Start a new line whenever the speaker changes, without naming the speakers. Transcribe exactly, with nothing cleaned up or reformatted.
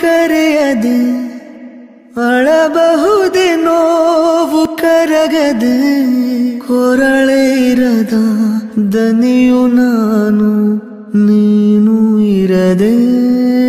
ಕರೆಯದೆ ಅಳಬಹುದೇ ನೋವು ಕರಗದೆ ಕೊರಳೇ ಇರದ ದನಿಯು ನಾನು ನೀನು ಇರದೆ